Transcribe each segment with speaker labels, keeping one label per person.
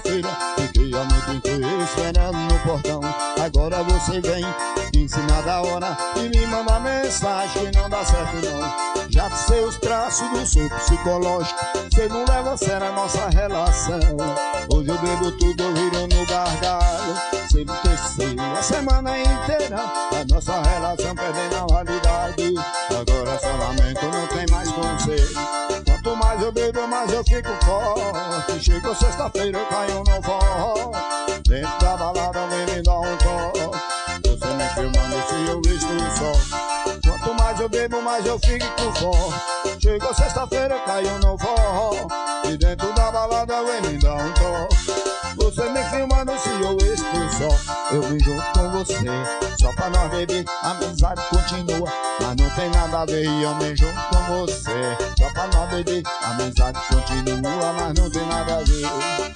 Speaker 1: sexta-feira, fiquei a noite inteira esperando no portão. Agora você vem em cima da hora e me manda mensagem que não dá certo não. Já sei os traços do seu psicológico, cê não leva a sério a nossa relação. Hoje eu bebo tudo, eu viro no gargalo. Cê enlouqueceu a semana inteira, a nossa relação perdendo a validade. Agora só lamento, não tem mais conselho. Quanto mais eu bebo, mais eu fico forte. Chegou sexta-feira, eu caio no forró. Dentro da balada alguém me dá um toque. Você me filmando se eu visto só. Quanto mais eu bebo, mais eu fico forte. Chegou sexta-feira, eu caio no forró. E dentro da balada alguém me dá um toque. Você me filmando se eu estou só. Eu vim junto com você, só pra nós beber, a amizade continua. Mas não tem nada a ver, eu vim junto com você, só pra nós beber, a amizade continua. Mas não tem nada a ver.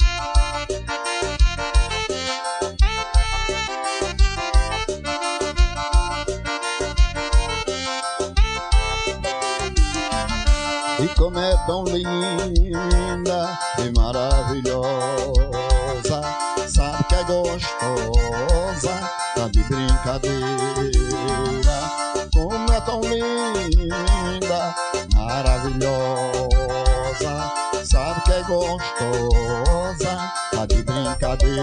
Speaker 1: E como é tão linda e maravilhosa, sabe que é gostosa, tá de brincadeira. Como é tão linda, maravilhosa, sabe que é gostosa, tá de brincadeira.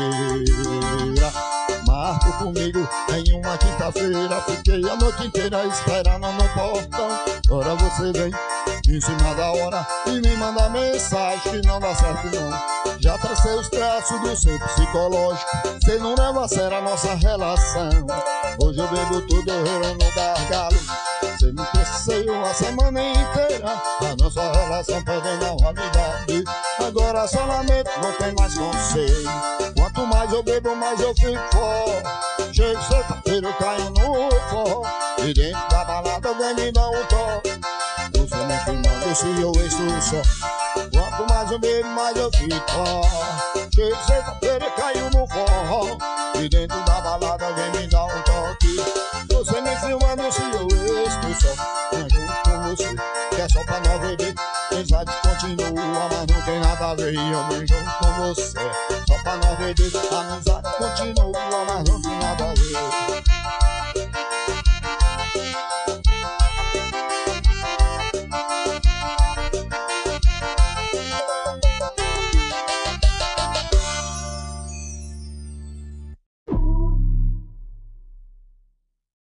Speaker 1: Marco comigo em uma quinta-feira, fiquei a noite inteira esperando no portão. Agora você vem em cima da hora e me manda mensagem que não dá certo não. Já tracei os traços do seu psicológico, cê não leva a sério a nossa relação. Hoje eu bebo tudo, eu relo no gargalo. Cê me cresceu a semana inteira, a nossa relação perdendo a validade. Agora só lamento, não tem mais conselho. Quanto mais eu bebo, mais eu fico forte. Chego sexta-feira, eu caio no forró. E dentro da balada alguém me dá um toque. Você me filmando se eu estou só. Quanto mais eu bebo, mais eu fico forte. Chego sexta-feira, caiu no forró. E dentro da balada alguém me dá um toque. Você me filmando se eu estou só. Mas junto com você, que é só pra nós beber, a amizade continua, mas não tem nada a ver. Eu me junto com você, só pra nós beber, a amizade continua, mas não tem nada a ver.